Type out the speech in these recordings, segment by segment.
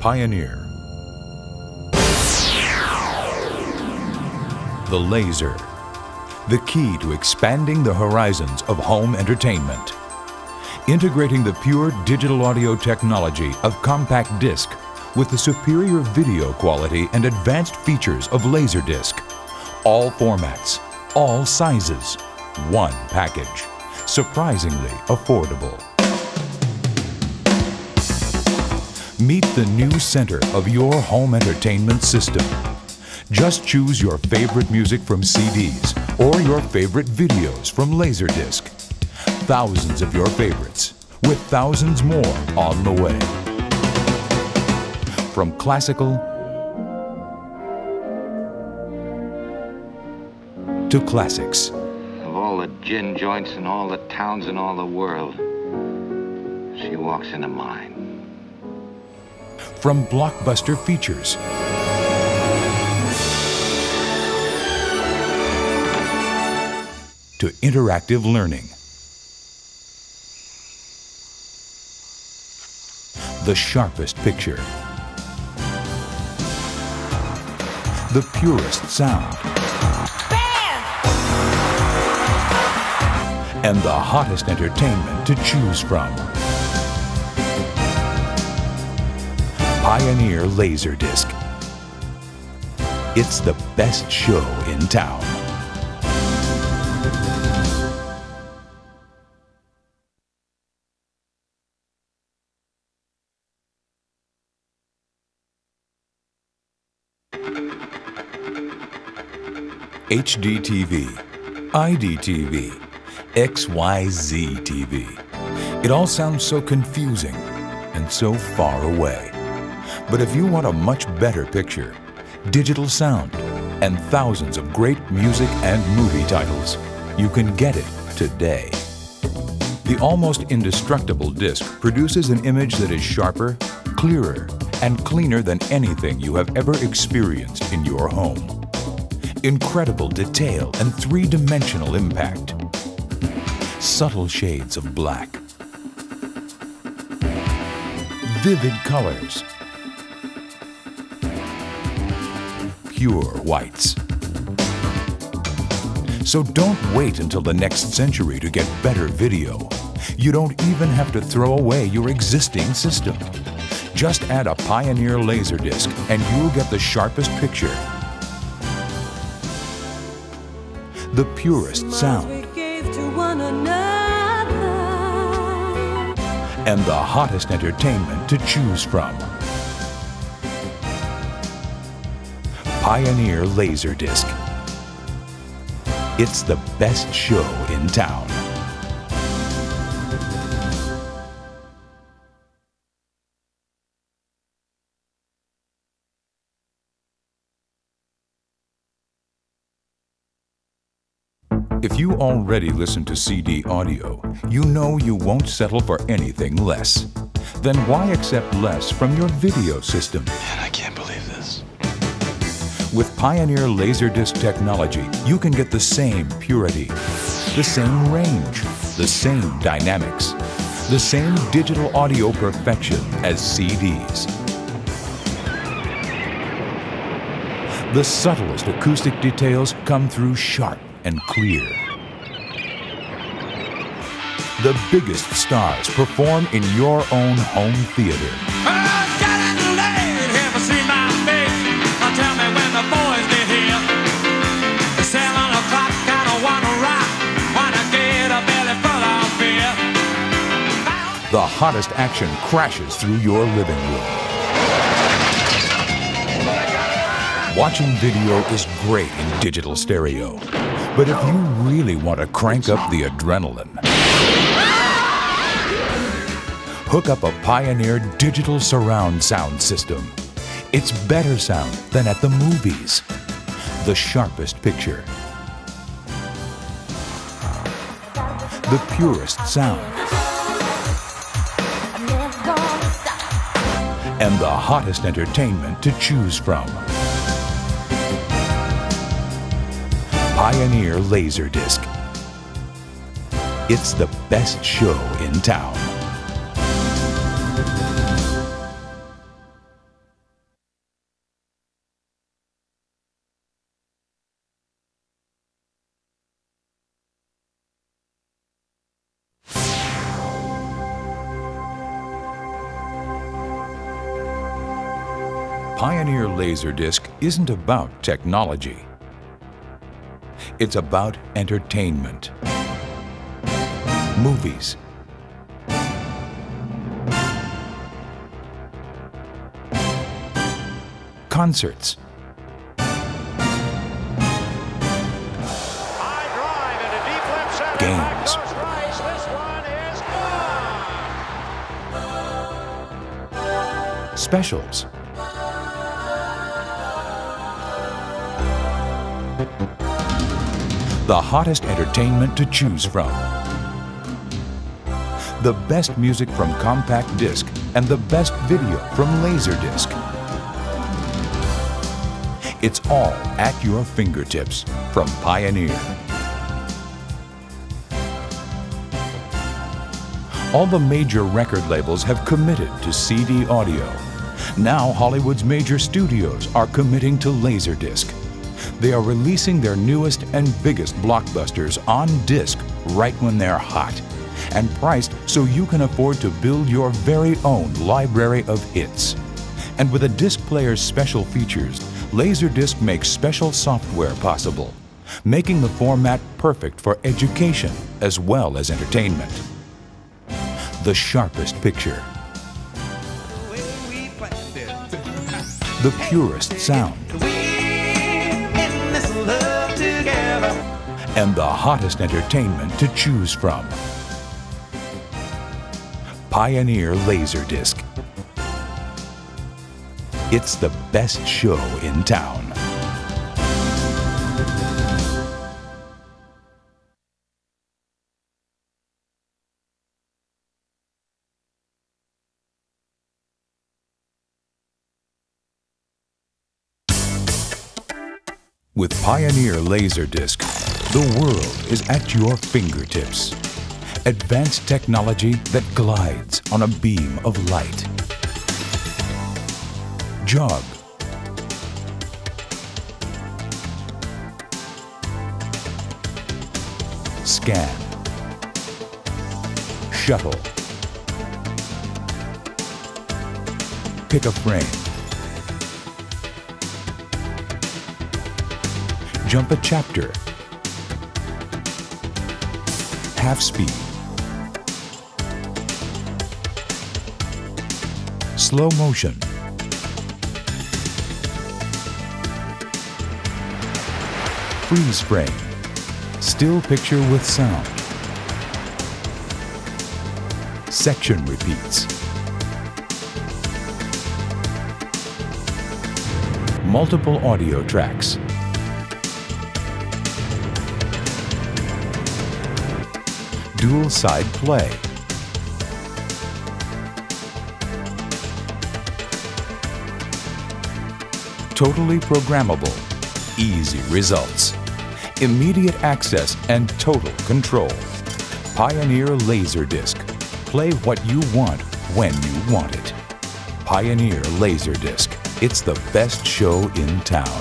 Pioneer. The laser, the key to expanding the horizons of home entertainment. Integrating the pure digital audio technology of compact disc with the superior video quality and advanced features of Laserdisc. All formats, all sizes, one package. Surprisingly affordable. Meet the new center of your home entertainment system. Just choose your favorite music from CDs or your favorite videos from Laserdisc. Thousands of your favorites, with thousands more on the way. From classical to classics. Of all the gin joints in all the towns in all the world, she walks into mine. From blockbuster features to interactive learning. The sharpest picture. The purest sound. And the hottest entertainment to choose from. Pioneer Laserdisc. It's the best show in town. HDTV, IDTV, XYZ TV. It all sounds so confusing and so far away. But if you want a much better picture, digital sound, and thousands of great music and movie titles, you can get it today. The almost indestructible disc produces an image that is sharper, clearer, and cleaner than anything you have ever experienced in your home. Incredible detail and three-dimensional impact. Subtle shades of black. Vivid colors. Pure whites. So don't wait until the next century to get better video. You don't even have to throw away your existing system. Just add a Pioneer Laserdisc and you'll get the sharpest picture, the purest sound, and the hottest entertainment to choose from. Pioneer Laserdisc. It's the best show in town. If you already listen to CD audio, you know you won't settle for anything less. Then why accept less from your video system? Man, I can't believe this. With Pioneer Laserdisc technology, you can get the same purity, the same range, the same dynamics, the same digital audio perfection as CDs. The subtlest acoustic details come through sharp and clear. The biggest stars perform in your own home theater. The hottest action crashes through your living room. Watching video is great in digital stereo, but if you really want to crank up the adrenaline, hook up a Pioneer digital surround sound system. It's better sound than at the movies. The sharpest picture. The purest sound. And the hottest entertainment to choose from. Pioneer Laserdisc. It's the best show in town. Pioneer Laserdisc isn't about technology. It's about entertainment. Movies. Concerts. Games. Specials. The hottest entertainment to choose from. The best music from compact disc and the best video from Laserdisc. It's all at your fingertips from Pioneer. All the major record labels have committed to CD audio. Now Hollywood's major studios are committing to Laserdisc. They are releasing their newest and biggest blockbusters on disc right when they're hot, and priced so you can afford to build your very own library of hits. And with a disc player's special features, Laserdisc makes special software possible, making the format perfect for education as well as entertainment. The sharpest picture, the purest sound, and the hottest entertainment to choose from. Pioneer Laserdisc. It's the best show in town. With Pioneer Laserdisc, the world is at your fingertips. Advanced technology that glides on a beam of light. Jog. Scan. Shuttle. Pick a frame. Jump a chapter. Half speed. Slow motion. Freeze frame. Still picture with sound. Section repeats. Multiple audio tracks. Dual side play. Totally programmable. Easy results. Immediate access and total control. Pioneer Laserdisc. Play what you want when you want it. Pioneer Laserdisc. It's the best show in town.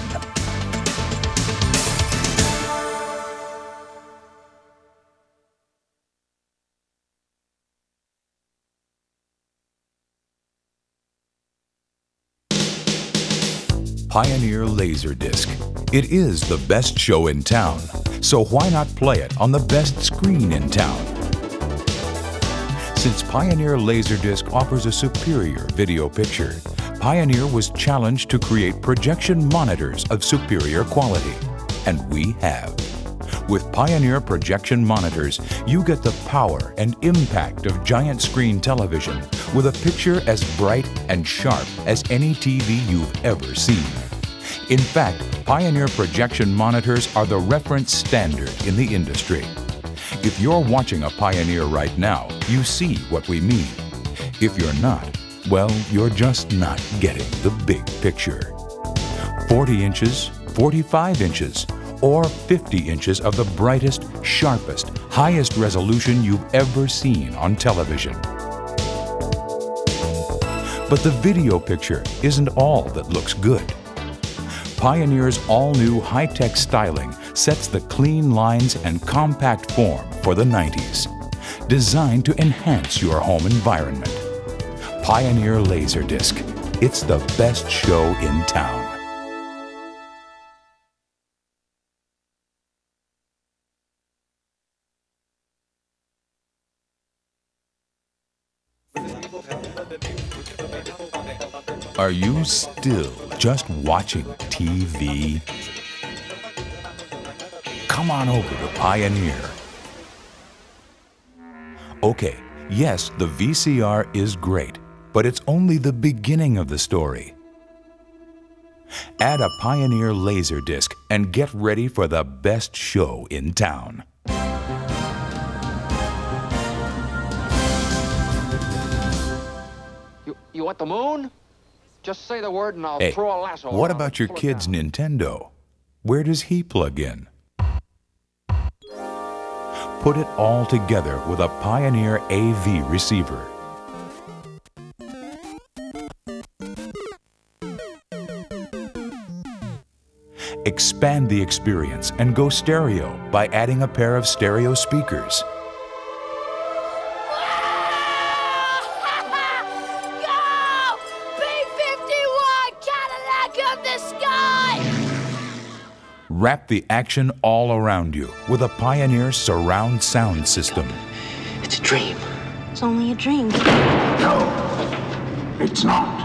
Pioneer Laserdisc. It is the best show in town, so why not play it on the best screen in town? Since Pioneer Laserdisc offers a superior video picture, Pioneer was challenged to create projection monitors of superior quality, and we have. With Pioneer projection monitors, you get the power and impact of giant screen television with a picture as bright and sharp as any TV you've ever seen. In fact, Pioneer projection monitors are the reference standard in the industry. If you're watching a Pioneer right now, you see what we mean. If you're not, well, you're just not getting the big picture. 40 inches, 45 inches, or 50 inches of the brightest, sharpest, highest resolution you've ever seen on television. But the video picture isn't all that looks good. Pioneer's all-new high-tech styling sets the clean lines and compact form for the 90s, designed to enhance your home environment. Pioneer Laserdisc. It's the best show in town. Are you still just watching TV? Come on over to Pioneer. Okay, yes, the VCR is great, but it's only the beginning of the story. Add a Pioneer Laserdisc and get ready for the best show in town. You want the moon? Just say the word and I'll Hey, throw a lasso. what around about and your pull it kid's down. Nintendo? Where does he plug in? Put it all together with a Pioneer AV receiver. Expand the experience and go stereo by adding a pair of stereo speakers. Go! B-51 Cadillac of the sky! Wrap the action all around you with a Pioneer surround sound system. It's a dream. It's only a dream. It's not.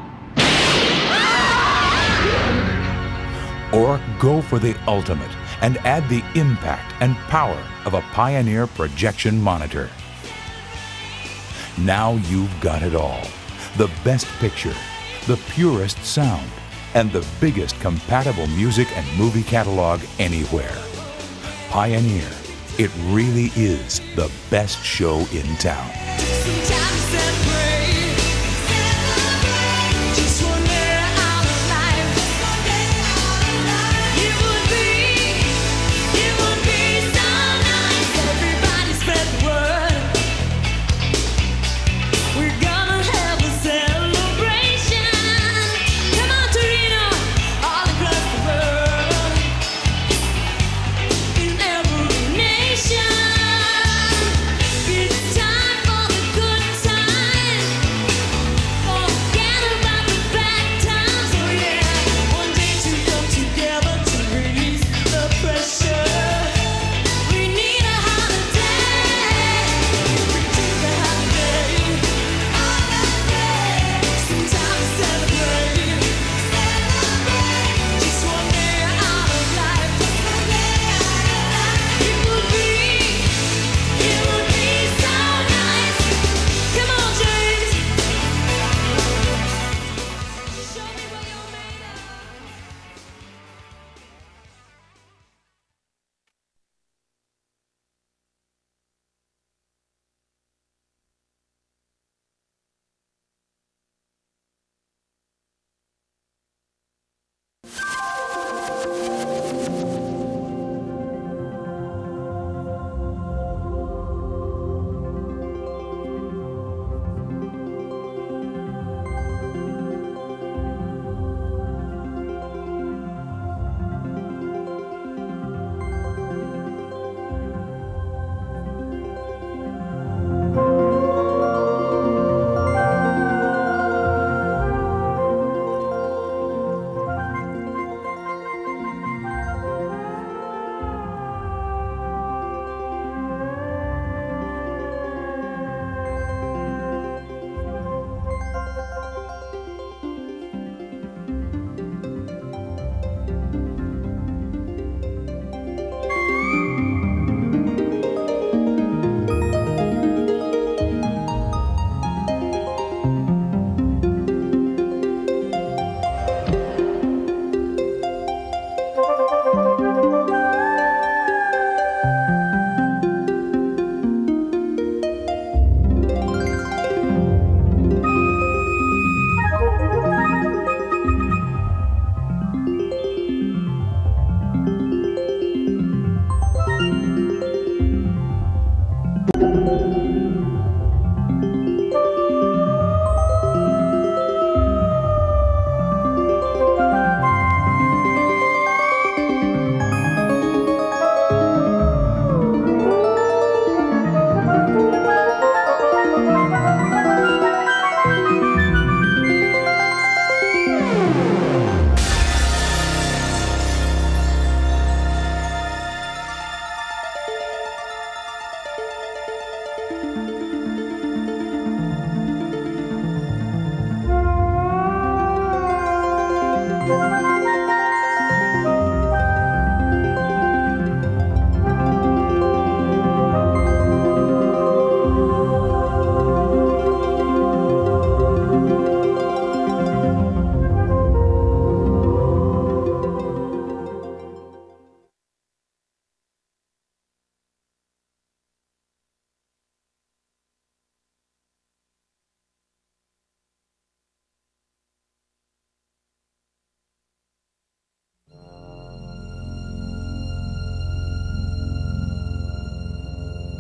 Or go for the ultimate and add the impact and power of a Pioneer projection monitor. Now you've got it all. The best picture, the purest sound, and the biggest compatible music and movie catalog anywhere. Pioneer, it really is the best show in town.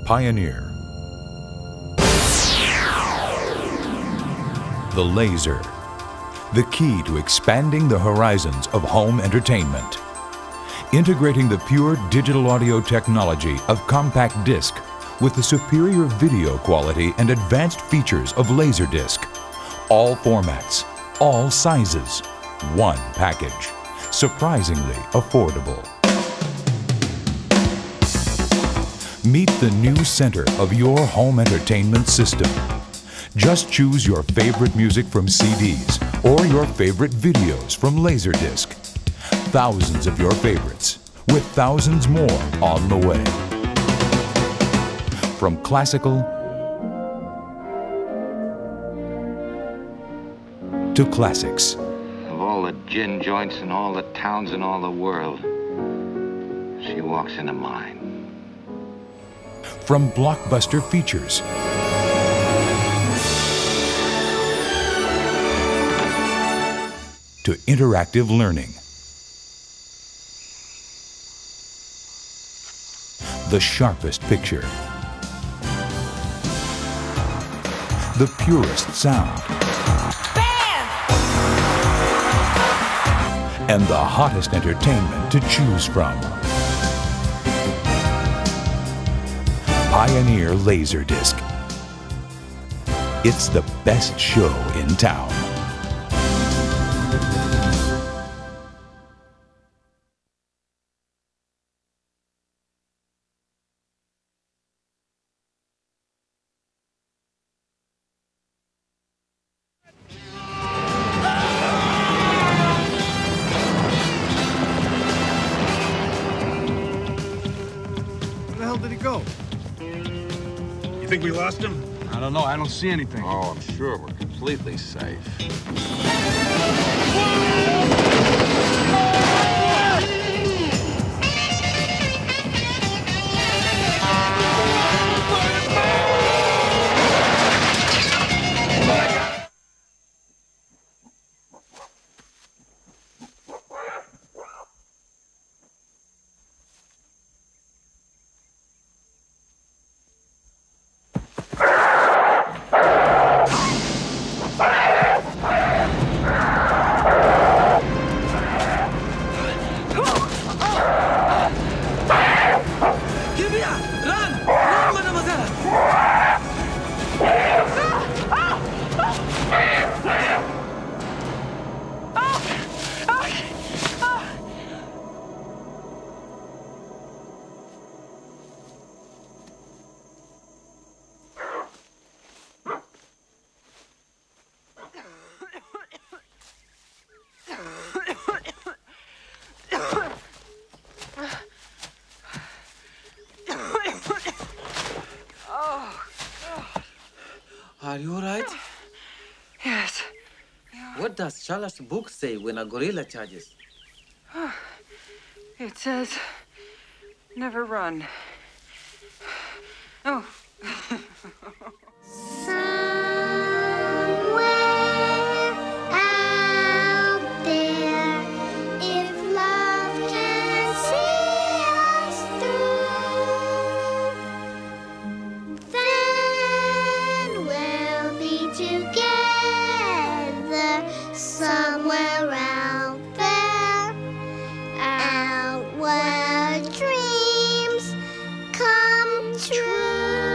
Pioneer. The laser, the key to expanding the horizons of home entertainment. Integrating the pure digital audio technology of compact disc with the superior video quality and advanced features of Laserdisc. All formats, all sizes, one package. Surprisingly affordable. Meet the new center of your home entertainment system. Just choose your favorite music from CDs or your favorite videos from Laserdisc. Thousands of your favorites, with thousands more on the way. From classical to classics. Of all the gin joints in all the towns in all the world, she walks into mine. From blockbuster features to interactive learning. The sharpest picture. The purest sound. Bam! And the hottest entertainment to choose from. Pioneer Laserdisc. It's the best show in town. Where the hell did he go? You think we lost him? I don't know. I don't see anything. Oh, I'm sure we're completely safe. Are you all right? Yes. What does Shala's book say when a gorilla charges? It says, never run. Oh. Somewhere out there, if love can see us through, then we'll be together somewhere out there, out where dreams come true.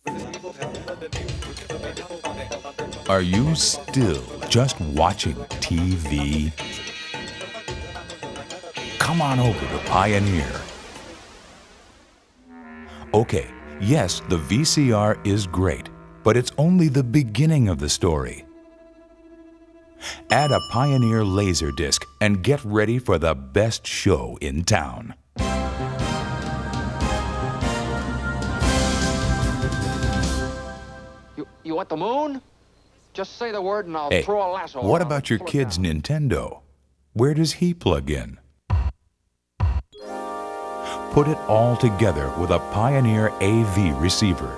Are you still just watching TV? Come on over to Pioneer. Okay, yes, the VCR is great, but it's only the beginning of the story. Add a Pioneer Laserdisc and get ready for the best show in town. You want the moon? Just say the word and I'll Hey, throw a lasso. what around about and your pull it kid's down. Nintendo? Where does he plug in? Put it all together with a Pioneer AV receiver.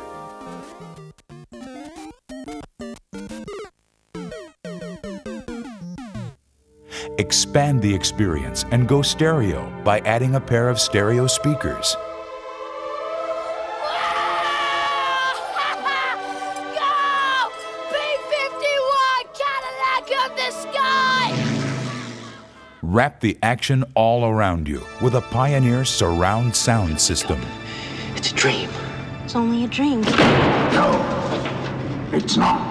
Expand the experience and go stereo by adding a pair of stereo speakers. Go! B-51 Cadillac of the sky! Wrap the action all around you with a Pioneer surround sound system. It's a dream. It's only a dream. It's not.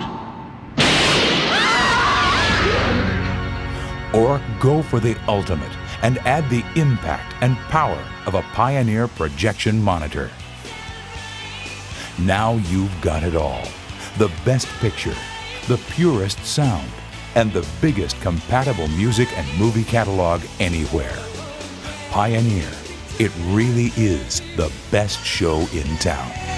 Or go for the ultimate and add the impact and power of a Pioneer projection monitor. Now you've got it all. The best picture, the purest sound, and the biggest compatible music and movie catalog anywhere. Pioneer, it really is the best show in town.